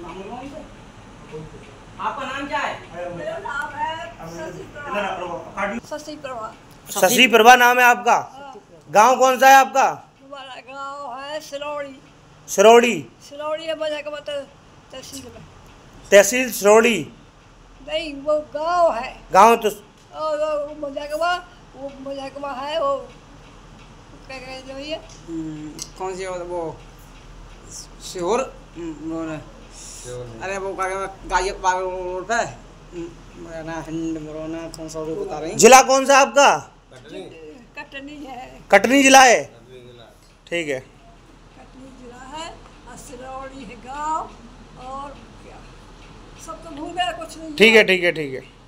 आपका नाम क्या है? मेरा नाम है शशि प्रभा। शशि प्रभा नाम है आपका? गांव कौन सा है आपका? हमारा गांव है सिलौड़ी। सिरौड़ी? सिलौड़ी है मजाकवा तहसील में। तहसील सिरौड़ी? नहीं, वो गांव है। गांव तो मजाकवा, वो मजाकवा है। वो क्या कहते हैं ये? कौन सी वो सीहोर? अरे वो गाय रोड पे मरोना कौन सा रोड बता रही? जिला कौन सा आपका? कटनी है। कटनी जिला है, ठीक है। कटनी जिला है और सिलौड़ी है गांव। और क्या सब तो भूल गया, कुछ नहीं। ठीक है, ठीक है, ठीक है।